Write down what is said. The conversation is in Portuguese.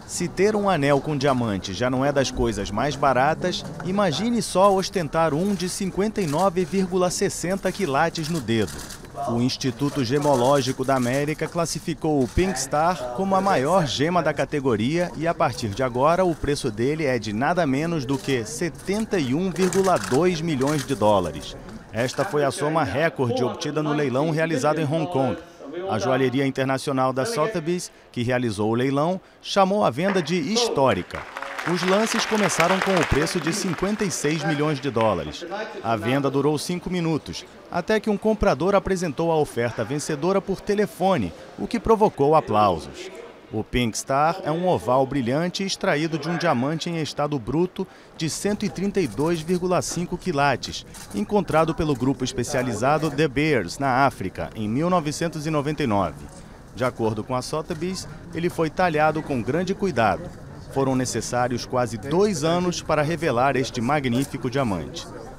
Se ter um anel com diamante já não é das coisas mais baratas, imagine só ostentar um de 59,60 quilates no dedo. O Instituto Gemológico da América classificou o Pink Star como a maior gema da categoria e, a partir de agora, o preço dele é de nada menos do que 71,2 milhões de dólares. Esta foi a soma recorde obtida no leilão realizado em Hong Kong. A joalheria internacional da Sotheby's, que realizou o leilão, chamou a venda de histórica. Os lances começaram com o preço de 56 milhões de dólares. A venda durou 5 minutos, até que um comprador apresentou a oferta vencedora por telefone, o que provocou aplausos. O Pink Star é um oval brilhante extraído de um diamante em estado bruto de 132,5 quilates, encontrado pelo grupo especializado De Beers, na África, em 1999. De acordo com a Sotheby's, ele foi talhado com grande cuidado. Foram necessários quase 2 anos para revelar este magnífico diamante.